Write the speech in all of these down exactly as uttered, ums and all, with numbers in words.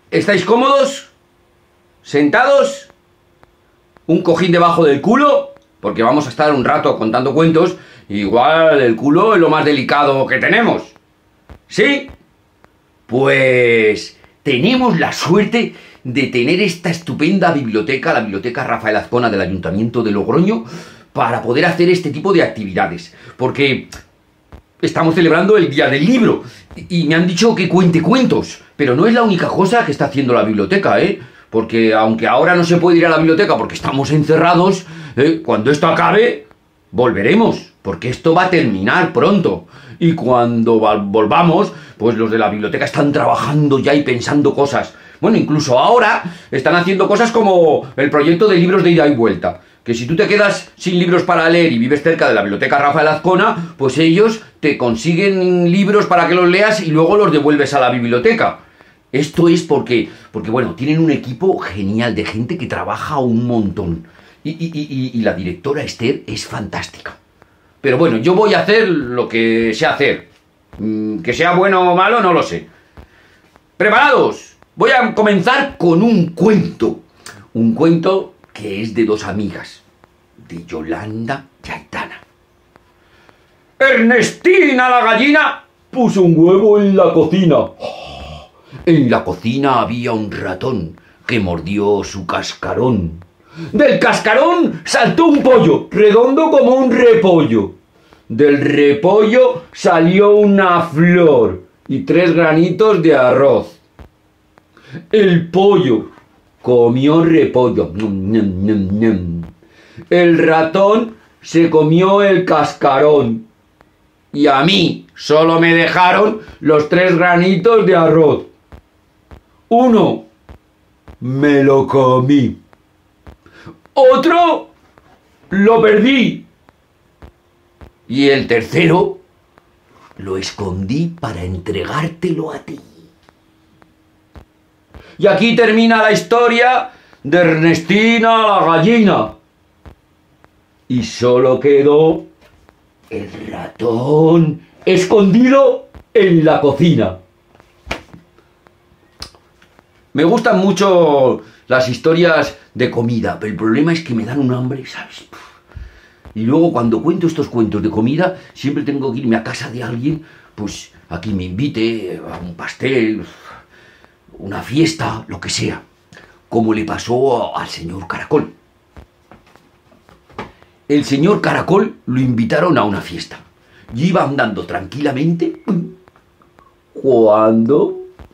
¿Estáis cómodos? ¿Sentados? ¿Un cojín debajo del culo? Porque vamos a estar un rato contando cuentos. Igual el culo es lo más delicado que tenemos. ¿Sí? Pues tenemos la suerte de tener esta estupenda biblioteca, la Biblioteca Rafael Azcona del Ayuntamiento de Logroño, para poder hacer este tipo de actividades. Porque estamos celebrando el Día del Libro y me han dicho que cuente cuentos, pero no es la única cosa que está haciendo la biblioteca, ¿eh? Porque aunque ahora no se puede ir a la biblioteca porque estamos encerrados, ¿eh? Cuando esto acabe, volveremos, porque esto va a terminar pronto. Y cuando volvamos, pues los de la biblioteca están trabajando ya y pensando cosas. Bueno, incluso ahora están haciendo cosas como el proyecto de libros de ida y vuelta. Que si tú te quedas sin libros para leer y vives cerca de la Biblioteca Rafael Azcona, pues ellos te consiguen libros para que los leas y luego los devuelves a la biblioteca. Esto es porque, porque bueno, tienen un equipo genial de gente que trabaja un montón. Y, y, y, y la directora Esther es fantástica. Pero bueno, yo voy a hacer lo que sé hacer. Que sea bueno o malo, no lo sé. ¿Preparados? Voy a comenzar con un cuento. Un cuento que es de dos amigas, de Yolanda y Aitana. Ernestina la gallina puso un huevo en la cocina. En la cocina había un ratón que mordió su cascarón. Del cascarón saltó un pollo, redondo como un repollo. Del repollo salió una flor y tres granitos de arroz. El pollo comió repollo. El ratón se comió el cascarón. Y a mí solo me dejaron los tres granitos de arroz. Uno me lo comí. Otro lo perdí. Y el tercero lo escondí para entregártelo a ti. Y aquí termina la historia de Ernestina la gallina. Y solo quedó el ratón escondido en la cocina. Me gustan mucho las historias de comida, pero el problema es que me dan un hambre, ¿sabes? Y luego cuando cuento estos cuentos de comida, siempre tengo que irme a casa de alguien, pues a quien me invite a un pastel, una fiesta, lo que sea, como le pasó al señor Caracol. El señor Caracol lo invitaron a una fiesta y iba andando tranquilamente cuando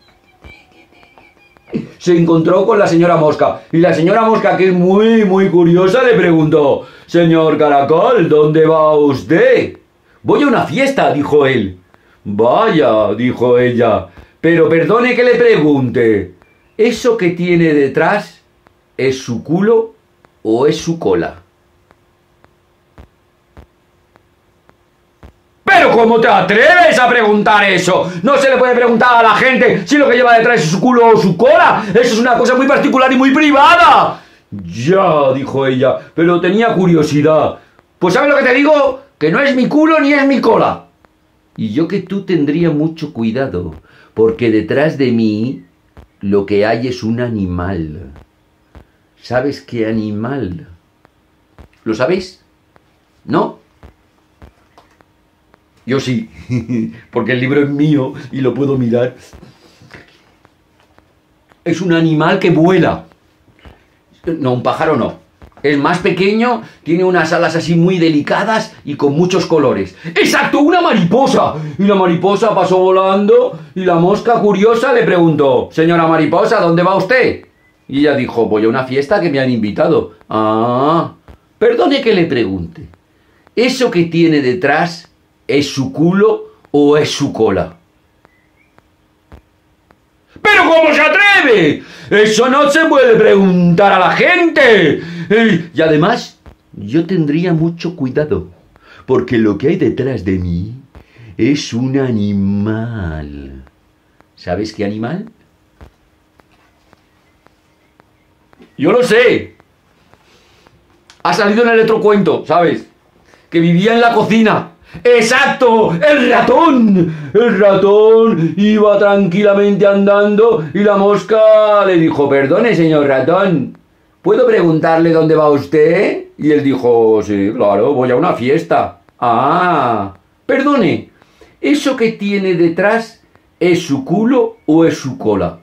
se encontró con la señora Mosca. Y la señora Mosca, que es muy, muy curiosa, le preguntó: «Señor Caracol, ¿dónde va usted?» «Voy a una fiesta», dijo él. «Vaya», dijo ella, «pero perdone que le pregunte, ¿eso que tiene detrás es su culo o es su cola?» «¿Pero cómo te atreves a preguntar eso? No se le puede preguntar a la gente si lo que lleva detrás es su culo o su cola. Eso es una cosa muy particular y muy privada». «Ya», dijo ella, «pero tenía curiosidad». «Pues ¿sabes lo que te digo? Que no es mi culo ni es mi cola». «Y yo que tú tendría mucho cuidado, porque detrás de mí lo que hay es un animal». «¿Sabes qué animal?» ¿Lo sabéis? ¿No? Yo sí, porque el libro es mío y lo puedo mirar. Es un animal que vuela. No, un pájaro no. Es más pequeño, tiene unas alas así muy delicadas y con muchos colores. ¡Exacto! ¡Una mariposa! Y la mariposa pasó volando y la mosca curiosa le preguntó: «Señora mariposa, ¿dónde va usted?» Y ella dijo: «Voy a una fiesta que me han invitado». «Ah, perdone que le pregunte, ¿eso que tiene detrás es su culo o es su cola?» «¿Pero cómo se atreve? Eso no se puede preguntar a la gente. Y además, yo tendría mucho cuidado, porque lo que hay detrás de mí es un animal». ¿Sabes qué animal? Yo lo sé. Ha salido en el otro cuento, ¿sabes? Que vivía en la cocina. ¡Exacto! ¡El ratón! El ratón iba tranquilamente andando y la mosca le dijo, perdone, señor ratón, ¿puedo preguntarle dónde va usted? Y él dijo, sí, claro, voy a una fiesta. Ah, perdone, ¿eso que tiene detrás es su culo o es su cola?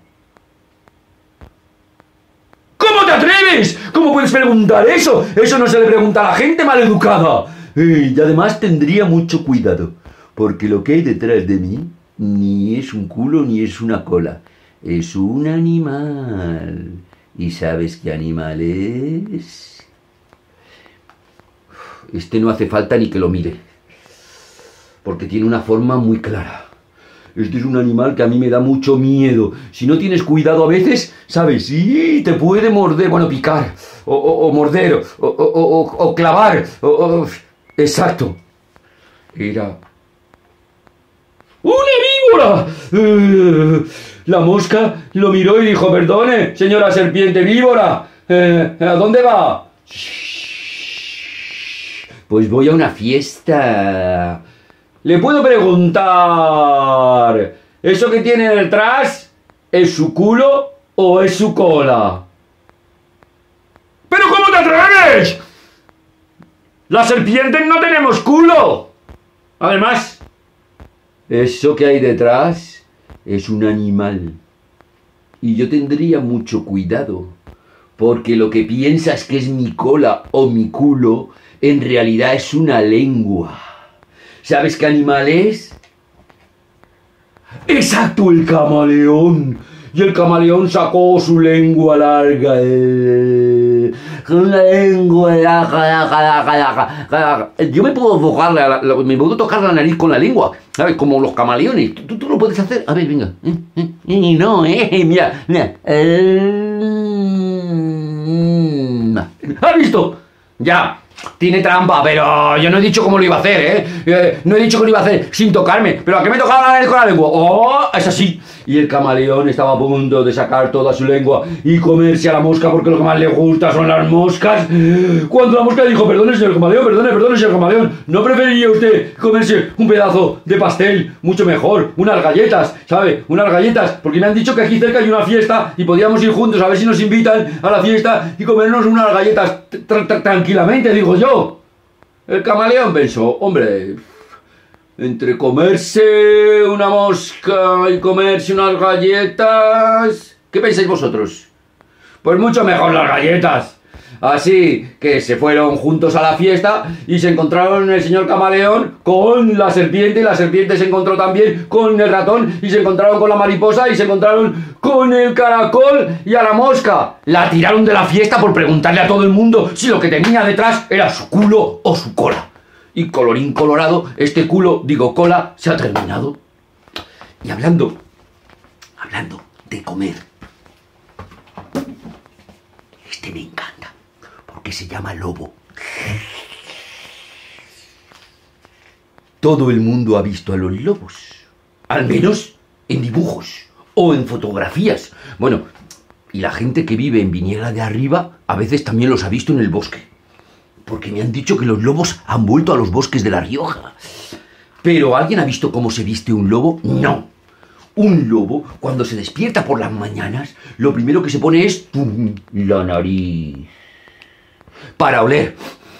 ¿Cómo te atreves? ¿Cómo puedes preguntar eso? Eso no se le pregunta a la gente maleducada. Y además tendría mucho cuidado, porque lo que hay detrás de mí ni es un culo ni es una cola. Es un animal. ¿Y sabes qué animal es? Este no hace falta ni que lo mire, porque tiene una forma muy clara. Este es un animal que a mí me da mucho miedo. Si no tienes cuidado a veces, ¿sabes? Sí, te puede morder, bueno, picar, o, o, o morder, o, o, o, o clavar, o, o... Exacto. Era... ¡una víbora! Eh, la mosca lo miró y dijo, perdone, señora serpiente víbora, eh, ¿a dónde va? Pues voy a una fiesta. ¿Le puedo preguntar, eso que tiene detrás, es su culo o es su cola? ¿Pero cómo te atreves? ¡Las serpientes no tenemos culo! Además, eso que hay detrás es un animal. Y yo tendría mucho cuidado, porque lo que piensas que es mi cola o mi culo, en realidad es una lengua. ¿Sabes qué animal es? ¡Exacto, el camaleón! Y el camaleón sacó su lengua larga. Eh, con una lengua larga, larga, larga, larga. Yo me puedo tocar la, la, me puedo tocar la nariz con la lengua, ¿sabes? Como los camaleones. ¿Tú, tú lo puedes hacer? A ver, venga. Eh, eh, eh, no, eh, mira, mira. Eh, ¿Has visto? Ya. Tiene trampa, pero yo no he dicho cómo lo iba a hacer, ¿eh? ¿eh? No he dicho que lo iba a hacer sin tocarme. ¿Pero a qué me tocaba la nariz con la lengua? ¡Oh! Es así. Y el camaleón estaba a punto de sacar toda su lengua y comerse a la mosca, porque lo que más le gusta son las moscas. Cuando la mosca dijo, perdone, señor camaleón, perdone, perdone, señor camaleón, ¿no preferiría usted comerse un pedazo de pastel? Mucho mejor, unas galletas, ¿sabe? Unas galletas, porque me han dicho que aquí cerca hay una fiesta y podíamos ir juntos a ver si nos invitan a la fiesta y comernos unas galletas tra tra tranquilamente, digo yo. El camaleón pensó, hombre, entre comerse una mosca y comerse unas galletas, ¿qué pensáis vosotros? Pues mucho mejor las galletas. Así que se fueron juntos a la fiesta y se encontraron el señor camaleón con la serpiente, y la serpiente se encontró también con el ratón, y se encontraron con la mariposa, y se encontraron con el caracol y a la mosca. La tiraron de la fiesta por preguntarle a todo el mundo si lo que tenía detrás era su culo o su cola. Y colorín colorado, este culo, digo cola, se ha terminado. Y hablando, hablando de comer, este me encanta, porque se llama lobo. Todo el mundo ha visto a los lobos, al menos en dibujos o en fotografías. Bueno, y la gente que vive en Viñera de Arriba a veces también los ha visto en el bosque, porque me han dicho que los lobos han vuelto a los bosques de La Rioja. ¿Pero alguien ha visto cómo se viste un lobo? No. Un lobo, cuando se despierta por las mañanas, lo primero que se pone es ¡pum!, la nariz, para oler.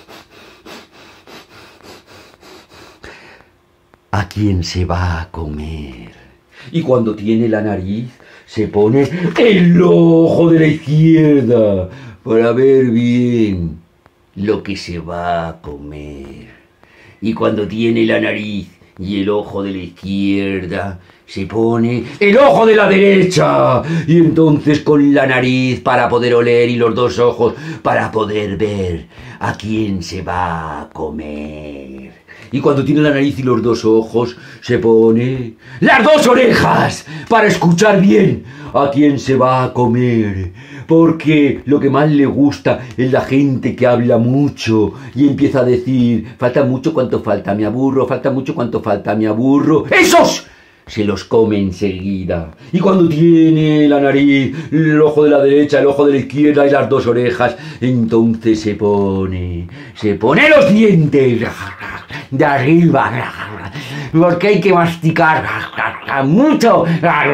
¿A quién se va a comer? Y cuando tiene la nariz, se pone el ojo de la izquierda para ver bien lo que se va a comer. Y cuando tiene la nariz y el ojo de la izquierda, se pone el ojo de la derecha. Y entonces con la nariz para poder oler y los dos ojos para poder ver a quién se va a comer. Y cuando tiene la nariz y los dos ojos, se pone las dos orejas para escuchar bien a quién se va a comer. Porque lo que más le gusta es la gente que habla mucho y empieza a decir, falta mucho, ¿cuánto falta? Me aburro, falta mucho, ¿cuánto falta? Me aburro. ¡Esos! se los come enseguida. Y cuando tiene la nariz, el ojo de la derecha, el ojo de la izquierda y las dos orejas, entonces se pone, se pone los dientes de arriba, porque hay que masticar mucho.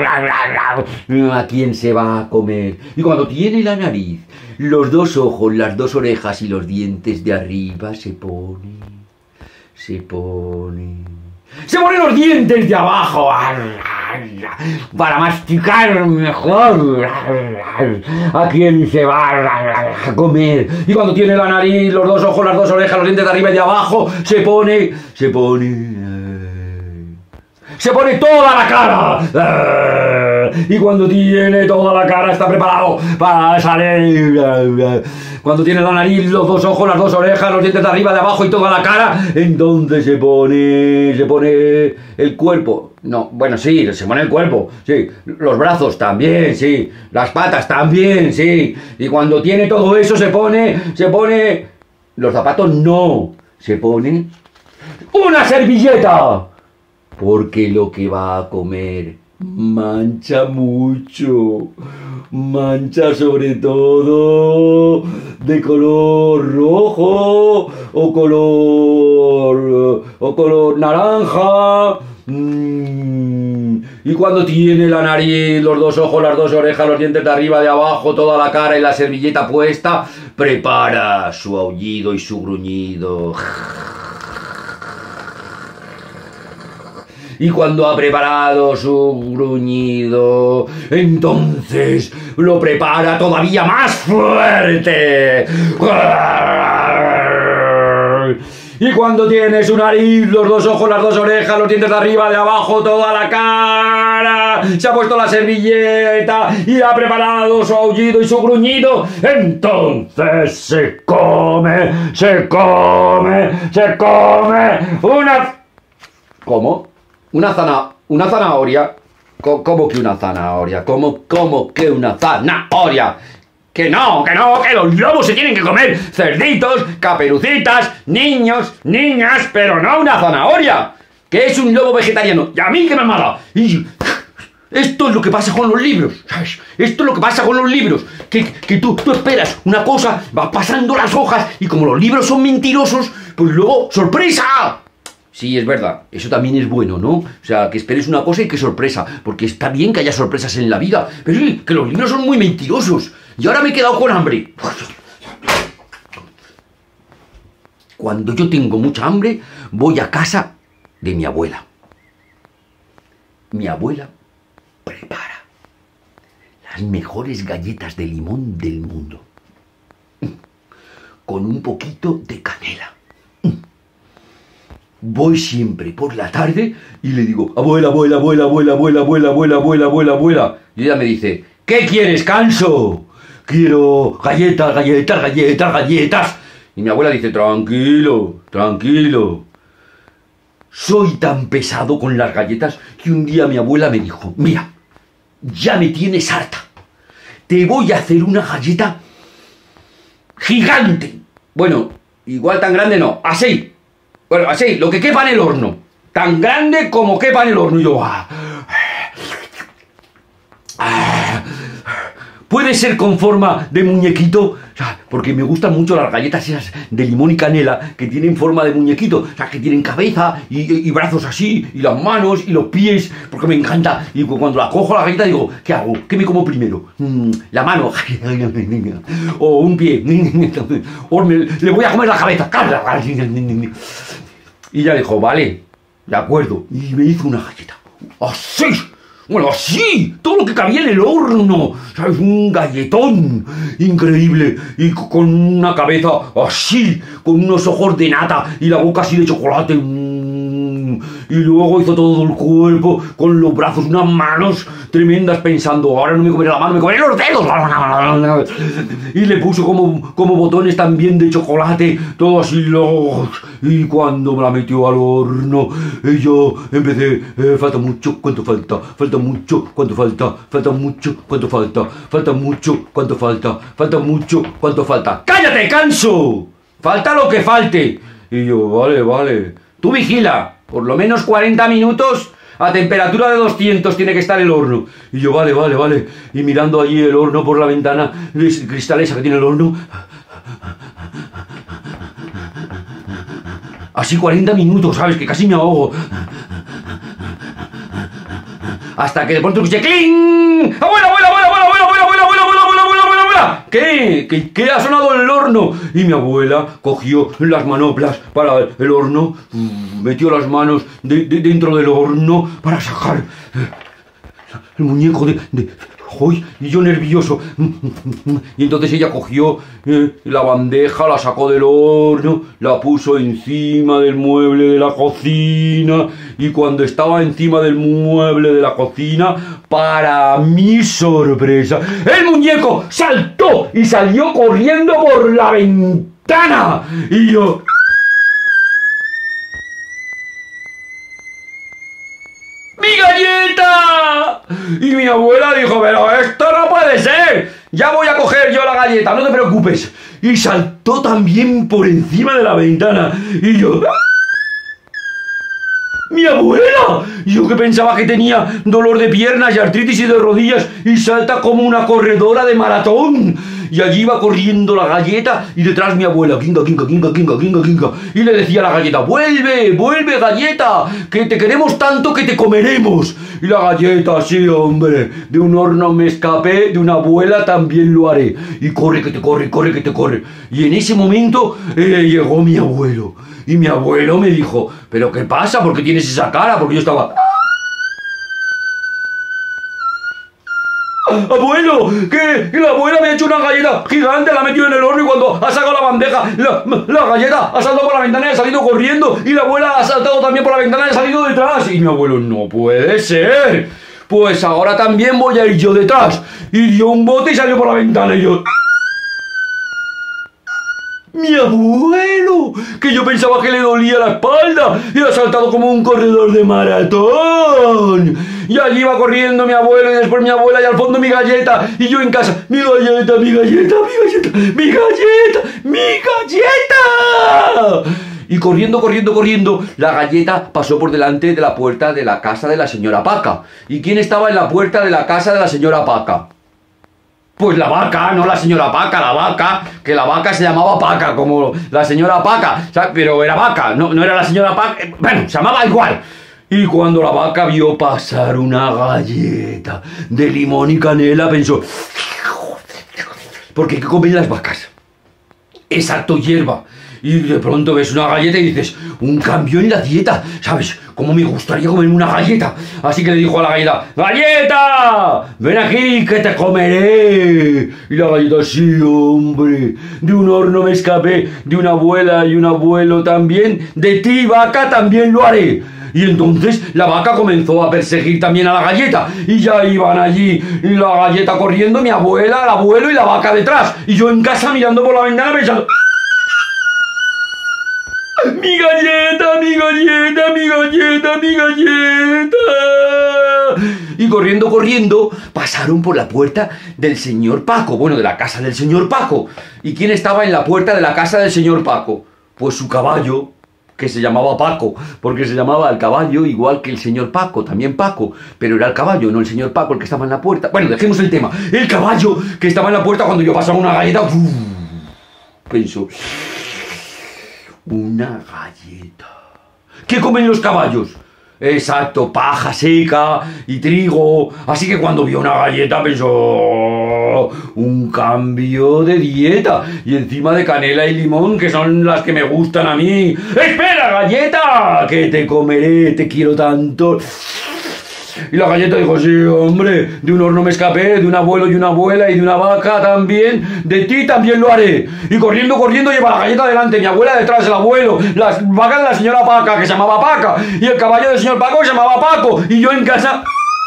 ¿A quién se va a comer? Y cuando tiene la nariz, los dos ojos, las dos orejas y los dientes de arriba, se pone, se pone... Se ponen los dientes de abajo para masticar mejor. ¿A quién se va a comer? Y cuando tiene la nariz, los dos ojos, las dos orejas, los dientes de arriba y de abajo, se pone, se pone... Se pone toda la cara. Y cuando tiene toda la cara está preparado para salir. Cuando tiene la nariz, los dos ojos, las dos orejas, los dientes de arriba, de abajo y toda la cara, entonces se pone, se pone el cuerpo. No, bueno, sí, se pone el cuerpo, sí. Los brazos también, sí. Las patas también, sí. Y cuando tiene todo eso se pone, se pone... Los zapatos no. Se pone una servilleta. Porque lo que va a comer mancha mucho, mancha sobre todo de color rojo o color, o color naranja. Mm. Y cuando tiene la nariz, los dos ojos, las dos orejas, los dientes de arriba, de abajo, toda la cara y la servilleta puesta, prepara su aullido y su gruñido. Y cuando ha preparado su gruñido, entonces lo prepara todavía más fuerte. Y cuando tiene su nariz, los dos ojos, las dos orejas, los dientes de arriba, de abajo, toda la cara, se ha puesto la servilleta y ha preparado su aullido y su gruñido, entonces se come, se come, se come una... ¿Cómo? Una zana... una zanahoria. ¿Cómo que una zanahoria? ¿Cómo, cómo que una zanahoria? Que no, que no, que los lobos se tienen que comer cerditos, caperucitas, niños, niñas, pero no una zanahoria. Que es un lobo vegetariano. Y a mí que me mala. Y esto es lo que pasa con los libros, ¿sabes? Esto es lo que pasa con los libros. Que, que tú, tú esperas una cosa, vas pasando las hojas y como los libros son mentirosos, pues luego, ¡sorpresa! Sí, es verdad, eso también es bueno, ¿no? O sea, que esperes una cosa y que sorpresa, porque está bien que haya sorpresas en la vida, pero sí, que los libros son muy mentirosos. Y ahora me he quedado con hambre. Cuando yo tengo mucha hambre, voy a casa de mi abuela. Mi abuela prepara las mejores galletas de limón del mundo, con un poquito de canela. Voy siempre por la tarde y le digo, abuela, abuela, abuela, abuela, abuela, abuela, abuela, abuela, abuela, abuela. Y ella me dice, ¿qué quieres, Canso? Quiero galletas, galletas, galletas, galletas. Y mi abuela dice, tranquilo, tranquilo. Soy tan pesado con las galletas que un día mi abuela me dijo, mira, ya me tienes harta. Te voy a hacer una galleta gigante. Bueno, igual tan grande no, así. Bueno, así, lo que quepa en el horno. Tan grande como quepa en el horno. Y yo, ah, ah, puede ser con forma de muñequito, o sea, porque me gustan mucho las galletas esas de limón y canela que tienen forma de muñequito, o sea, que tienen cabeza y, y, y brazos así, y las manos y los pies, porque me encanta. Y cuando la cojo la galleta digo, ¿qué hago? ¿Qué me como primero? Mm, la mano, o un pie, o me, le voy a comer la cabeza. Y ella dijo, vale, de acuerdo, y me hizo una galleta, así. Bueno, así, todo lo que cabía en el horno, ¿sabes? Un galletón increíble y con una cabeza así, con unos ojos de nata y la boca así de chocolate. Y luego hizo todo el cuerpo con los brazos, unas manos tremendas pensando, ahora no me comeré la mano, me comeré los dedos. Y le puso como, como botones también de chocolate, todo así. Y cuando me la metió al horno, y yo empecé, eh, falta mucho, ¿cuánto falta? Falta mucho, ¿cuánto falta? Falta mucho, ¿cuánto falta? Falta mucho, ¿cuánto falta? Falta mucho, ¿cuánto falta? ¡Cállate, Canso! Falta lo que falte. Y yo, vale, vale. Tú vigila, por lo menos cuarenta minutos A temperatura de doscientos tiene que estar el horno. Y yo, vale, vale, vale. Y mirando allí el horno por la ventana, el cristal esa que tiene el horno. Así cuarenta minutos, ¿sabes? Que casi me ahogo. Hasta que de pronto escuché ¡cling! ¡Abuela, abuela, abuela, abuela, abuela, abuela, abuela, abuela, abuela, abuela, abuela, abuela! ¿Qué? ¿Qué? ¿Qué ha sonado el horno? Y mi abuela cogió las manoplas para el horno, metió las manos de, de, dentro del horno para sacar el muñeco de... de ¡Uy! Y yo nervioso. Y entonces ella cogió eh, la bandeja, la sacó del horno, la puso encima del mueble de la cocina. Y cuando estaba encima del mueble de la cocina, para mi sorpresa, el muñeco saltó y salió corriendo por la ventana. Y yo... ¡Mi galleta! Y mi abuela dijo, pero esto no puede ser. Ya voy a coger yo la galleta, no te preocupes. Y saltó también por encima de la ventana. Y yo... ¡Mi abuela! Yo que pensaba que tenía dolor de piernas y artritis y de rodillas y salta como una corredora de maratón. Y allí iba corriendo la galleta y detrás mi abuela, quinga, quinga, quinga, quinga, quinga, quinga. Y le decía a la galleta, vuelve, vuelve galleta, que te queremos tanto que te comeremos. Y la galleta, sí hombre, de un horno me escapé, de una abuela también lo haré. Y corre que te corre, corre que te corre. Y en ese momento eh, llegó mi abuelo. Y mi abuelo me dijo, ¿pero qué pasa? ¿Por qué tienes esa cara? Porque yo estaba... ¡Abuelo! ¿Qué? La abuela me ha hecho una galleta gigante, la ha metido en el horno y cuando ha sacado la bandeja, la, la galleta ha saltado por la ventana y ha salido corriendo. Y la abuela ha saltado también por la ventana y ha salido detrás. Y mi abuelo, no puede ser. Pues ahora también voy a ir yo detrás. Y dio un bote y salió por la ventana y yo... ¡Mi abuelo! Que yo pensaba que le dolía la espalda y ha saltado como un corredor de maratón. Y allí iba corriendo mi abuelo y después mi abuela y al fondo mi galleta. Y yo en casa, mi galleta, mi galleta, mi galleta, mi galleta, mi galleta. Y corriendo, corriendo, corriendo, la galleta pasó por delante de la puerta de la casa de la señora Paca. ¿Y quién estaba en la puerta de la casa de la señora Paca? Pues la vaca, no la señora Paca, la vaca, que la vaca se llamaba Paca, como la señora Paca, ¿sabes? Pero era vaca, no, no era la señora Paca, bueno, se llamaba igual. Y cuando la vaca vio pasar una galleta de limón y canela, pensó, ¿por qué comen las vacas? Exacto, hierba. Y de pronto ves una galleta y dices, un cambio en la dieta, ¿sabes? ¿Cómo me gustaría comer una galleta? Así que le dijo a la galleta, ¡galleta! ¡Ven aquí que te comeré! Y la galleta, sí, hombre, de un horno me escapé, de una abuela y un abuelo también, de ti, vaca, también lo haré. Y entonces la vaca comenzó a perseguir también a la galleta. Y ya iban allí la galleta corriendo, mi abuela, el abuelo y la vaca detrás. Y yo en casa mirando por la ventana pensando... ¡Mi galleta, mi galleta, mi galleta, mi galleta! Y corriendo, corriendo, pasaron por la puerta del señor Paco. Bueno, de la casa del señor Paco. ¿Y quién estaba en la puerta de la casa del señor Paco? Pues su caballo, que se llamaba Paco, porque se llamaba el caballo igual que el señor Paco, también Paco, pero era el caballo, no el señor Paco el que estaba en la puerta. Bueno, dejemos el tema. El caballo que estaba en la puerta cuando yo pasaba una galleta, ¡uf! Pensó, una galleta. ¿Qué comen los caballos? Exacto, paja seca y trigo. Así que cuando vio una galleta pensó, un cambio de dieta. Y encima de canela y limón, que son las que me gustan a mí. ¡Espera, galleta! Que te comeré, te quiero tanto. Y la galleta dijo, sí, hombre, de un horno me escapé, de un abuelo y una abuela y de una vaca también, de ti también lo haré. Y corriendo, corriendo lleva la galleta delante, mi abuela detrás, el abuelo, las vacas de la señora Paca, que se llamaba Paca, y el caballo del señor Paco, que se llamaba Paco, y yo en casa...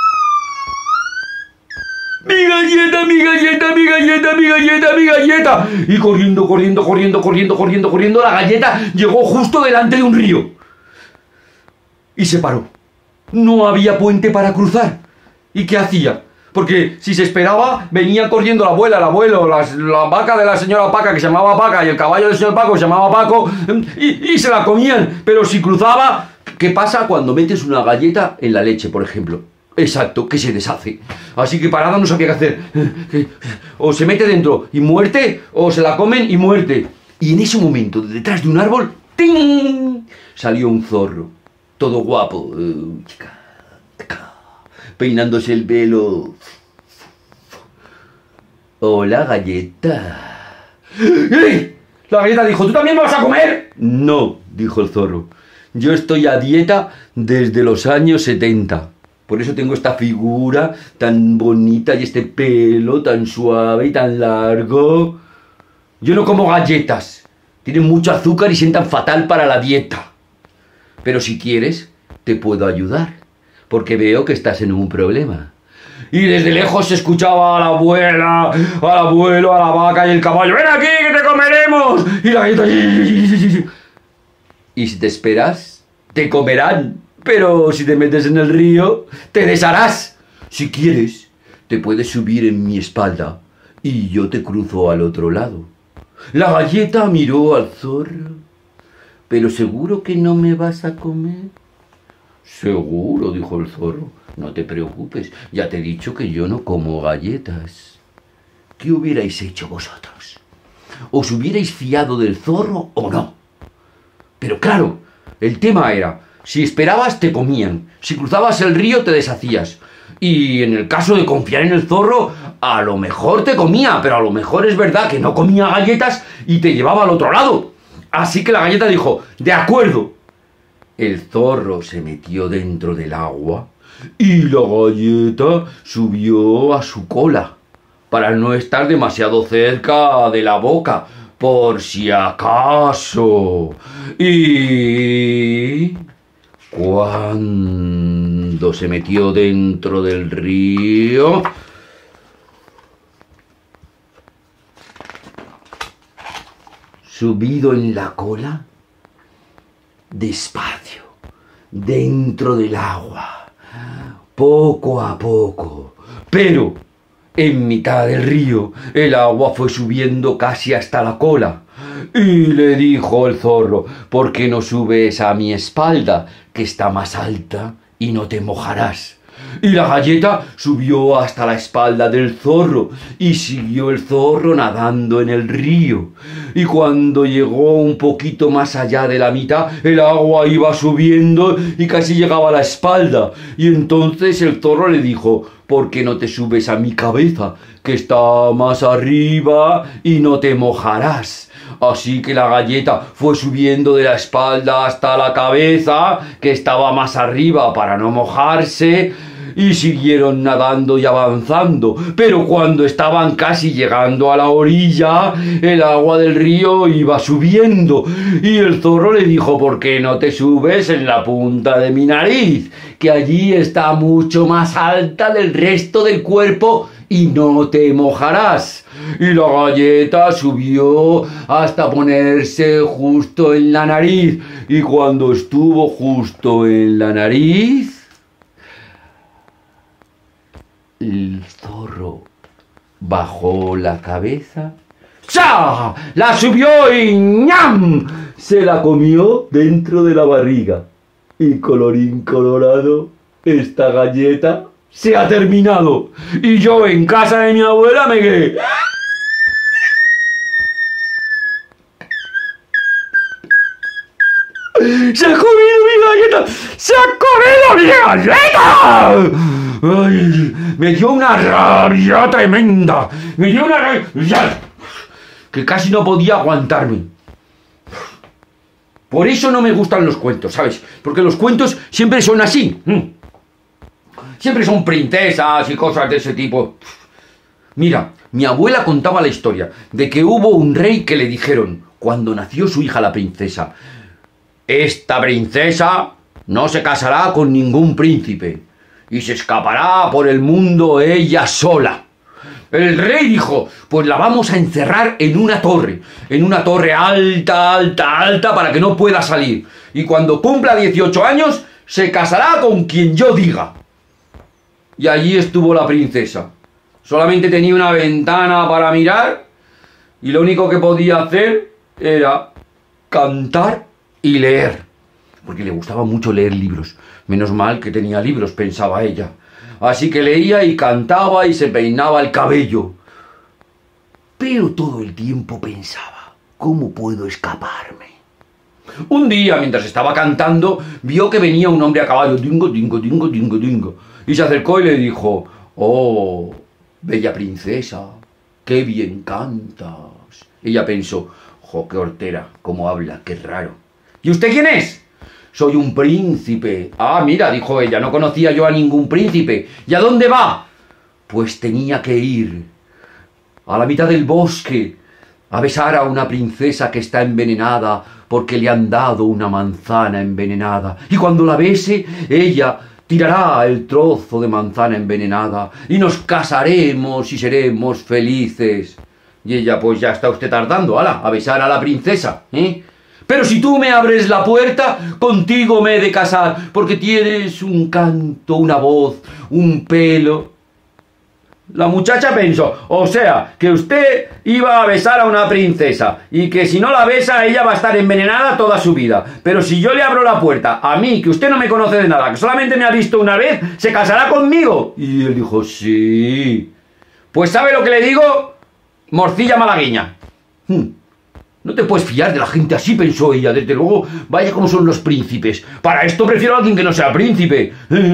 ¡Mi galleta, mi galleta, mi galleta, mi galleta, mi galleta! Y corriendo, corriendo, corriendo, corriendo, corriendo, corriendo, la galleta llegó justo delante de un río. Y se paró. No había puente para cruzar. ¿Y qué hacía? Porque si se esperaba, venía corriendo la abuela, el abuelo, las, la vaca de la señora Paca, que se llamaba Paca, y el caballo del señor Paco, que se llamaba Paco, y, y se la comían. Pero si cruzaba, ¿Qué pasa cuando metes una galleta en la leche, por ejemplo? Exacto, que se deshace. Así que Parada no sabía qué hacer. O se mete dentro y muerte, o se la comen y muerte. Y en ese momento, detrás de un árbol, ¡ting!, salió un zorro, todo guapo, peinándose el pelo. Hola, galleta. ¡Ey! La galleta dijo, ¿tú también me vas a comer? No, dijo el zorro. Yo estoy a dieta desde los años setenta. Por eso tengo esta figura tan bonita y este pelo tan suave y tan largo. Yo no como galletas. Tienen mucho azúcar y sientan fatal para la dieta. Pero si quieres, te puedo ayudar. Porque veo que estás en un problema. Y desde lejos se escuchaba a la abuela, al abuelo, a la vaca y el caballo. ¡Ven aquí, que te comeremos! Y la galleta... Y si te esperas, te comerán. Pero si te metes en el río, te desharás. Si quieres, te puedes subir en mi espalda y yo te cruzo al otro lado. La galleta miró al zorro. ¿Pero seguro que no me vas a comer? Seguro, dijo el zorro. No te preocupes, ya te he dicho que yo no como galletas. ¿Qué hubierais hecho vosotros? ¿Os hubierais fiado del zorro o no? Pero claro, el tema era, si esperabas te comían, si cruzabas el río te deshacías. Y en el caso de confiar en el zorro, a lo mejor te comía, pero a lo mejor es verdad que no comía galletas y te llevaba al otro lado. Así que la galleta dijo, de acuerdo. El zorro se metió dentro del agua y la galleta subió a su cola, para no estar demasiado cerca de la boca, por si acaso. Y cuando se metió dentro del río, subido en la cola, despacio, dentro del agua, poco a poco, pero en mitad del río el agua fue subiendo casi hasta la cola. Y le dijo el zorro, ¿por qué no subes a mi espalda, que está más alta y no te mojarás? Y la galleta subió hasta la espalda del zorro y siguió el zorro nadando en el río. Y cuando llegó un poquito más allá de la mitad, el agua iba subiendo y casi llegaba a la espalda. Y entonces el zorro le dijo, ¿por qué no te subes a mi cabeza, que está más arriba y no te mojarás? Así que la galleta fue subiendo de la espalda hasta la cabeza, que estaba más arriba para no mojarse, y siguieron nadando y avanzando. Pero cuando estaban casi llegando a la orilla, el agua del río iba subiendo, y el zorro le dijo, ¿por qué no te subes en la punta de mi nariz, que allí está mucho más alta del resto del cuerpo y no te mojarás? Y la galleta subió hasta ponerse justo en la nariz, y cuando estuvo justo en la nariz, el zorro bajó la cabeza, ¡cha!, la subió y ¡ñam!, se la comió dentro de la barriga. Y colorín colorado, esta galleta se ha terminado. Y yo en casa de mi abuela me quedé. ¡Se ha comido mi galleta! ¡Se ha comido mi galleta! ¡Ay! Me dio una rabia tremenda. Me dio una rabia que casi no podía aguantarme. Por eso no me gustan los cuentos, ¿sabes? Porque los cuentos siempre son así. Siempre son princesas y cosas de ese tipo. Mira, mi abuela contaba la historia de que hubo un rey que le dijeron, cuando nació su hija la princesa, esta princesa no se casará con ningún príncipe y se escapará por el mundo ella sola. El rey dijo, pues la vamos a encerrar en una torre, en una torre alta, alta, alta, para que no pueda salir. Y cuando cumpla dieciocho años, se casará con quien yo diga. Y allí estuvo la princesa. Solamente tenía una ventana para mirar y lo único que podía hacer era cantar y leer. porque le gustaba mucho leer libros. Menos mal que tenía libros, pensaba ella. Así que leía y cantaba y se peinaba el cabello. Pero todo el tiempo pensaba, ¿cómo puedo escaparme? Un día, mientras estaba cantando, vio que venía un hombre a caballo, dingo, dingo, dingo, dingo, dingo, y se acercó y le dijo, «Oh, bella princesa, qué bien cantas». Ella pensó, «Jo, qué hortera, cómo habla, qué raro». «¿Y usted quién es?» «Soy un príncipe». «Ah, mira», dijo ella, «no conocía yo a ningún príncipe». «¿Y a dónde va?» «Pues tenía que ir a la mitad del bosque a besar a una princesa que está envenenada porque le han dado una manzana envenenada. Y cuando la bese, ella tirará el trozo de manzana envenenada y nos casaremos y seremos felices». Y ella, pues ya está usted tardando, ala, a besar a la princesa, ¿eh? «Pero si tú me abres la puerta, contigo me he de casar, porque tienes un canto, una voz, un pelo». La muchacha pensó, o sea, que usted iba a besar a una princesa y que si no la besa ella va a estar envenenada toda su vida. Pero si yo le abro la puerta a mí, que usted no me conoce de nada, que solamente me ha visto una vez, ¿se casará conmigo? Y él dijo, sí. Pues ¿sabe lo que le digo? Morcilla malagueña. Hmm. No te puedes fiar de la gente así, pensó ella. Desde luego, vaya como son los príncipes. Para esto prefiero a alguien que no sea príncipe.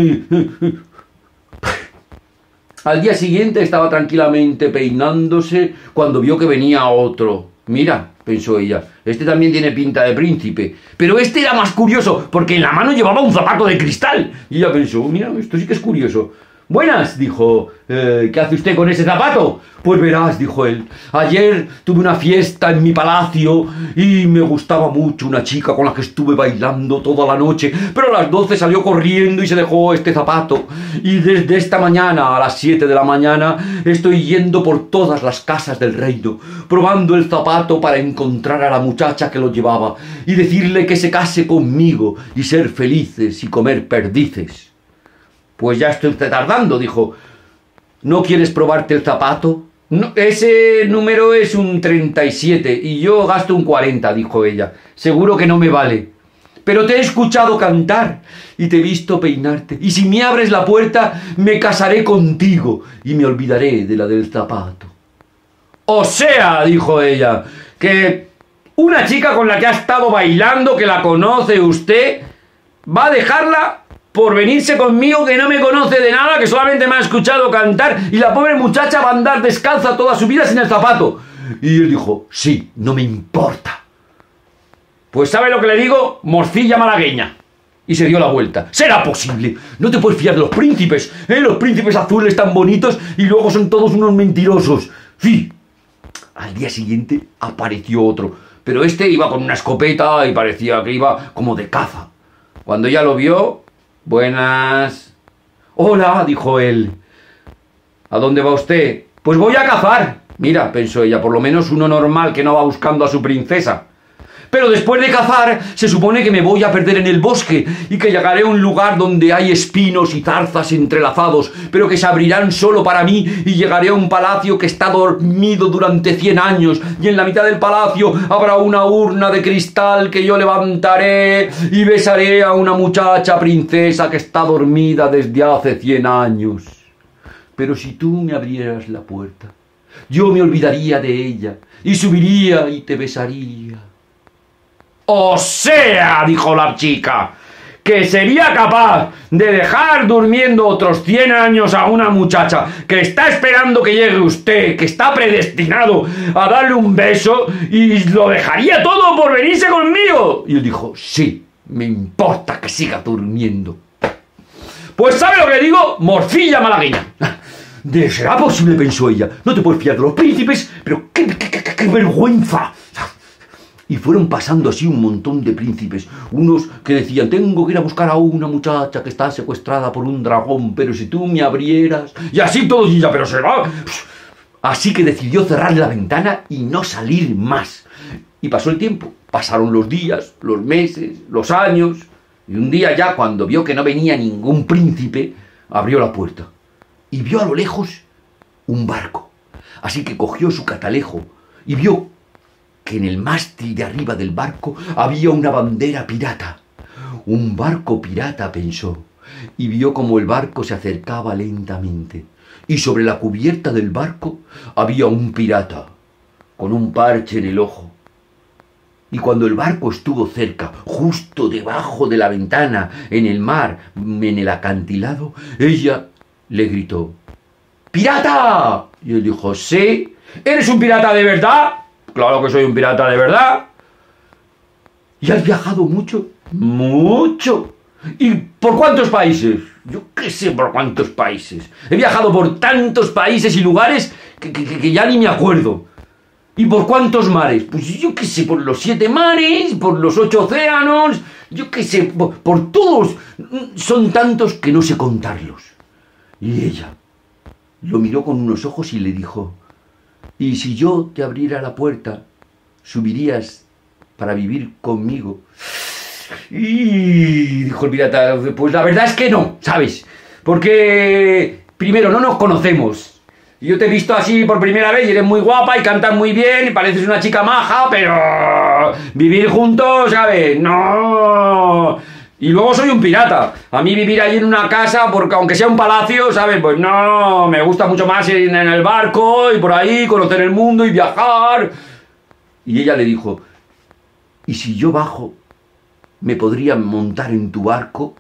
Al día siguiente estaba tranquilamente peinándose cuando vio que venía otro. «Mira», pensó ella, «este también tiene pinta de príncipe». Pero este era más curioso, porque en la mano llevaba un zapato de cristal. Y ella pensó, «Mira, esto sí que es curioso». «Buenas», dijo, eh, «¿qué hace usted con ese zapato?» «Pues verás», dijo él, «ayer tuve una fiesta en mi palacio y me gustaba mucho una chica con la que estuve bailando toda la noche, pero a las doce salió corriendo y se dejó este zapato. Y desde esta mañana a las siete de la mañana estoy yendo por todas las casas del reino, probando el zapato para encontrar a la muchacha que lo llevaba y decirle que se case conmigo y ser felices y comer perdices». «Pues ya estoy usted tardando», dijo. «¿No quieres probarte el zapato?» No, «ese número es un treinta y siete y yo gasto un cuarenta», dijo ella. «Seguro que no me vale». «Pero te he escuchado cantar y te he visto peinarte. Y si me abres la puerta, me casaré contigo y me olvidaré de la del zapato». «O sea», dijo ella, «que una chica con la que ha estado bailando, que la conoce usted, va a dejarla por venirse conmigo, que no me conoce de nada, que solamente me ha escuchado cantar, y la pobre muchacha va a andar descalza toda su vida sin el zapato». Y él dijo, «Sí, no me importa». «Pues ¿sabe lo que le digo? Morcilla malagueña». Y se dio la vuelta. «¿Será posible? No te puedes fiar de los príncipes, ¿eh? Los príncipes azules tan bonitos y luego son todos unos mentirosos». Sí. Al día siguiente apareció otro, pero este iba con una escopeta y parecía que iba como de caza. Cuando ya lo vio, «Buenas». «Hola», dijo él. «¿A dónde va usted?» «Pues voy a cazar». «Mira», pensó ella, «por lo menos uno normal que no va buscando a su princesa. Pero después de cazar, se supone que me voy a perder en el bosque y que llegaré a un lugar donde hay espinos y zarzas entrelazados, pero que se abrirán solo para mí, y llegaré a un palacio que está dormido durante cien años, y en la mitad del palacio habrá una urna de cristal que yo levantaré y besaré a una muchacha princesa que está dormida desde hace cien años. Pero si tú me abrieras la puerta, yo me olvidaría de ella y subiría y te besaría». «O sea», dijo la chica, «que sería capaz de dejar durmiendo otros cien años a una muchacha que está esperando que llegue usted, que está predestinado a darle un beso, y lo dejaría todo por venirse conmigo». Y él dijo, «Sí, me importa que siga durmiendo». «Pues ¿sabe lo que le digo? Morcilla malagueña». «¿De será posible?», pensó ella. «No te puedes fiar de los príncipes, pero qué, qué, qué, qué vergüenza». Y fueron pasando así un montón de príncipes, unos que decían, «Tengo que ir a buscar a una muchacha que está secuestrada por un dragón, pero si tú me abrieras», y así todos, y ya, «pero será». Así que decidió cerrarle la ventana y no salir más. Y pasó el tiempo, pasaron los días, los meses, los años, y un día ya, cuando vio que no venía ningún príncipe, abrió la puerta y vio a lo lejos un barco. Así que cogió su catalejo y vio que en el mástil de arriba del barco había una bandera pirata. Un barco pirata, pensó, y vio como el barco se acercaba lentamente, y sobre la cubierta del barco había un pirata, con un parche en el ojo. Y cuando el barco estuvo cerca, justo debajo de la ventana, en el mar, en el acantilado, ella le gritó: ¡Pirata! Y él dijo: sí. ¿Eres un pirata de verdad? Claro que soy un pirata de verdad. ¿Y has viajado mucho? Mucho. ¿Y por cuántos países? Yo qué sé por cuántos países. He viajado por tantos países y lugares que, que, que ya ni me acuerdo. ¿Y por cuántos mares? Pues yo qué sé, por los siete mares, por los ocho océanos, yo qué sé, por, por todos. Son tantos que no sé contarlos. Y ella lo miró con unos ojos y le dijo: ¿y si yo te abriera la puerta, subirías para vivir conmigo? Y dijo el pirata: pues la verdad es que no, ¿sabes? Porque, primero, no nos conocemos. Yo te he visto así por primera vez y eres muy guapa y cantas muy bien y pareces una chica maja, pero vivir juntos, ¿sabes? No. Y luego soy un pirata. A mí vivir allí en una casa, porque aunque sea un palacio, ¿sabes? Pues no, me gusta mucho más ir en el barco y por ahí conocer el mundo y viajar. Y ella le dijo: ¿y si yo bajo, me podría montar en tu barco?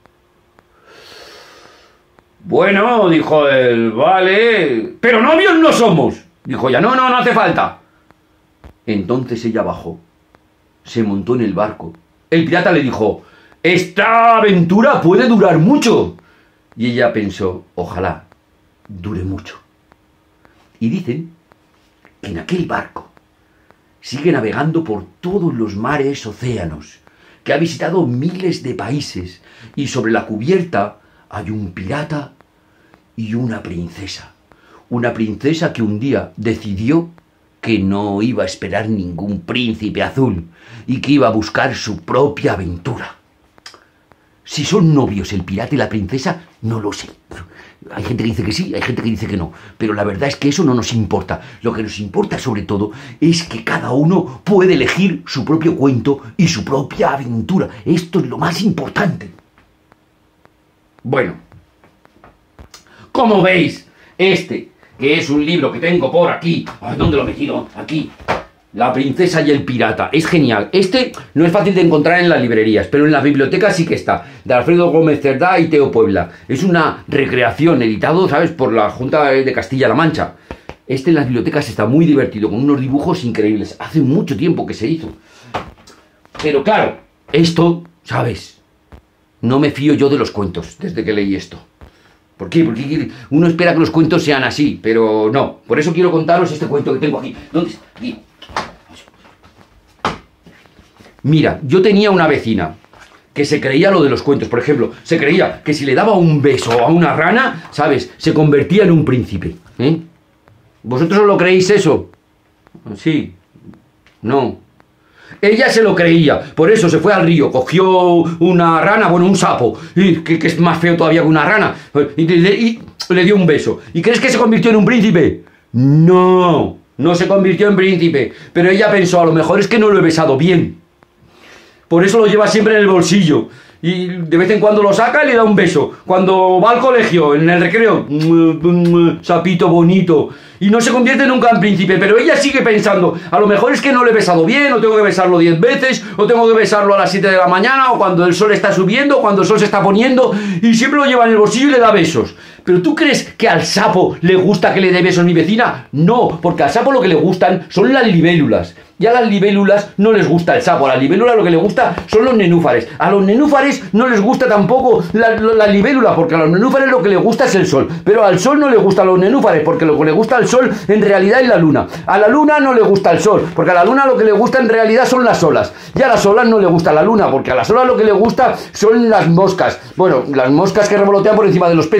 Bueno, dijo él, vale, pero novios no somos. Dijo ella: no, no, no hace falta. Entonces ella bajó, se montó en el barco. El pirata le dijo: esta aventura puede durar mucho. Y ella pensó: ojalá dure mucho. Y dicen que en aquel barco sigue navegando por todos los mares, océanos, que ha visitado miles de países, y sobre la cubierta hay un pirata y una princesa. Una princesa que un día decidió que no iba a esperar ningún príncipe azul y que iba a buscar su propia aventura. Si son novios el pirata y la princesa, no lo sé. Hay gente que dice que sí, hay gente que dice que no. Pero la verdad es que eso no nos importa. Lo que nos importa sobre todo es que cada uno puede elegir su propio cuento y su propia aventura. Esto es lo más importante. Bueno, como veis, este, que es un libro que tengo por aquí. Ay, ¿dónde lo he metido? Aquí. La princesa y el pirata. Es genial. Este no es fácil de encontrar en las librerías, pero en las bibliotecas sí que está. De Alfredo Gómez Cerdá y Teo Puebla. Es una recreación, editado, ¿sabes?, por la Junta de Castilla-La Mancha. Este en las bibliotecas está muy divertido, con unos dibujos increíbles. Hace mucho tiempo que se hizo. Pero claro, esto, ¿sabes?, no me fío yo de los cuentos desde que leí esto. ¿Por qué? Porque uno espera que los cuentos sean así, pero no. Por eso quiero contaros este cuento que tengo aquí. ¿Dónde está? Aquí. Mira, yo tenía una vecina que se creía lo de los cuentos. Por ejemplo, se creía que si le daba un beso a una rana, ¿sabes?, se convertía en un príncipe. ¿Eh? ¿Vosotros os lo creéis eso? Sí. No. Ella se lo creía, por eso se fue al río, cogió una rana, bueno, un sapo, y, que, que es más feo todavía que una rana, y, y, y le dio un beso. ¿Y crees que se convirtió en un príncipe? No, no se convirtió en príncipe, pero ella pensó: a lo mejor es que no lo he besado bien. Por eso lo lleva siempre en el bolsillo. Y de vez en cuando lo saca y le da un beso. Cuando va al colegio, en el recreo, sapito bonito. Y no se convierte nunca en príncipe, pero ella sigue pensando: a lo mejor es que no le he besado bien, o tengo que besarlo diez veces, o tengo que besarlo a las siete de la mañana, o cuando el sol está subiendo, o cuando el sol se está poniendo, y siempre lo lleva en el bolsillo y le da besos. ¿Pero tú crees que al sapo le gusta que le dé besos mi vecina? No, porque al sapo lo que le gustan son las libélulas. Y a las libélulas no les gusta el sapo. A las libélulas lo que le gusta son los nenúfares. A los nenúfares no les gusta tampoco la, la, la libélula, porque a los nenúfares lo que les gusta es el sol. Pero al sol no le gusta a los nenúfares, porque lo que le gusta al sol en realidad es la luna. A la luna no le gusta el sol, porque a la luna lo que le gusta en realidad son las olas. Y a las olas no le gusta la luna, porque a las olas lo que le gusta son las moscas. Bueno, las moscas que revolotean por encima de los peces. Pero a las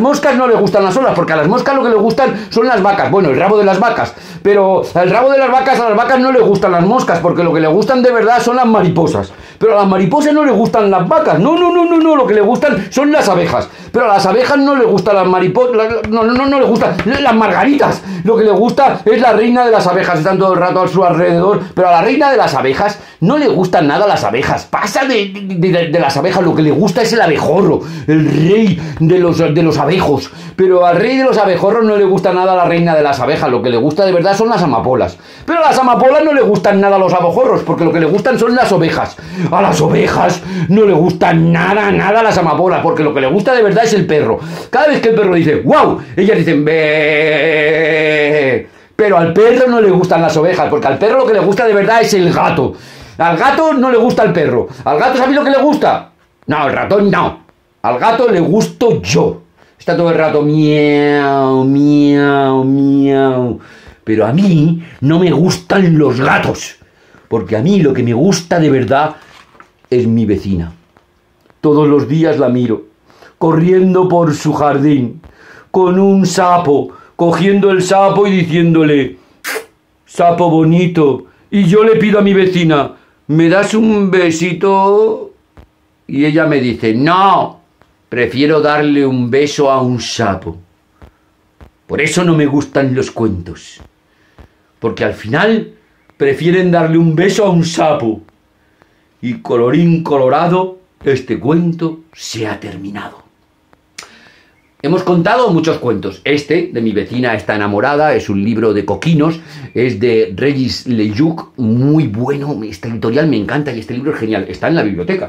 moscas no le gustan las olas, porque a las moscas lo que le gustan son las vacas. Bueno, el rabo de las vacas. Pero el rabo de las vacas, a las vacas no le gustan las moscas, porque lo que le gustan de verdad son las mariposas. Pero a las mariposas no le gustan las vacas. No, no, no, no, no. Lo que le gustan son las abejas. Pero a las abejas no le gustan las mariposas. No, no, no, no le gustan las margaritas. Lo que le gusta es la reina de las abejas. Están todo el rato a su alrededor. Pero a la reina de las abejas no le gustan nada las abejas. Pasa de, de, de, de las abejas. Lo que le gusta es el abejorro. El rey de los, de los abejos. Pero al rey de los abejorros no le gusta nada la reina de las abejas. Lo que le gusta de verdad son las amapolas. Pero a las amapolas no le gustan nada los abejorros, porque lo que le gustan son las ovejas. A las ovejas no le gustan nada, nada las amapolas, porque lo que le gusta de verdad es el perro. Cada vez que el perro dice ¡wow!, ellas dicen ¡be! Pero al perro no le gustan las ovejas, porque al perro lo que le gusta de verdad es el gato. Al gato no le gusta el perro. ¿Al gato sabéis lo que le gusta? No, el ratón no. Al gato le gusto yo. Está todo el rato miau, miau, miau. Pero a mí no me gustan los gatos. Porque a mí lo que me gusta de verdad es mi vecina. Todos los días la miro, corriendo por su jardín, con un sapo, cogiendo el sapo y diciéndole, sapo bonito. Y yo le pido a mi vecina, ¿me das un besito? Y ella me dice, no, prefiero darle un beso a un sapo. Por eso no me gustan los cuentos. Porque al final prefieren darle un beso a un sapo. Y colorín colorado, este cuento se ha terminado. Hemos contado muchos cuentos. Este, de Mi vecina está enamorada, es un libro de coquinos, es de Regis Leyuk, muy bueno, esta editorial me encanta y este libro es genial, está en la biblioteca.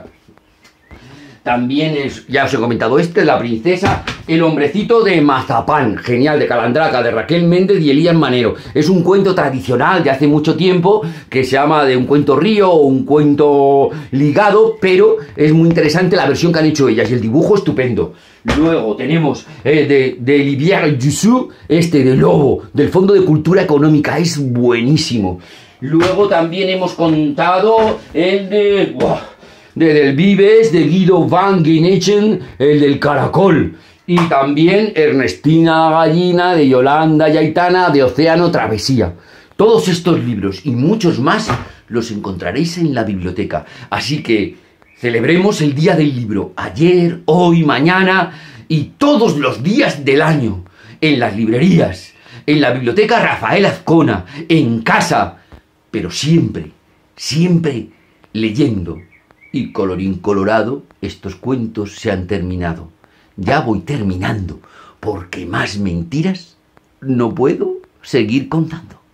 También es, ya os he comentado este, La princesa, el hombrecito de mazapán, genial, de Calandraca, de Raquel Méndez y Elías Manero. Es un cuento tradicional de hace mucho tiempo, que se llama de un cuento río o un cuento ligado, pero es muy interesante la versión que han hecho ellas y el dibujo estupendo. Luego tenemos eh, de, de Olivier Dussou, este de Lobo, del Fondo de Cultura Económica, es buenísimo. Luego también hemos contado el de... ¡Wow! De Del Vives, de Guido van Gyneken, el del caracol. Y también Ernestina Gallina, de Yolanda y Aitana, de Océano Travesía. Todos estos libros y muchos más los encontraréis en la biblioteca. Así que celebremos el Día del Libro, ayer, hoy, mañana y todos los días del año. En las librerías, en la biblioteca Rafael Azcona, en casa. Pero siempre, siempre leyendo. Y colorín colorado, estos cuentos se han terminado. Ya voy terminando, porque más mentiras no puedo seguir contando.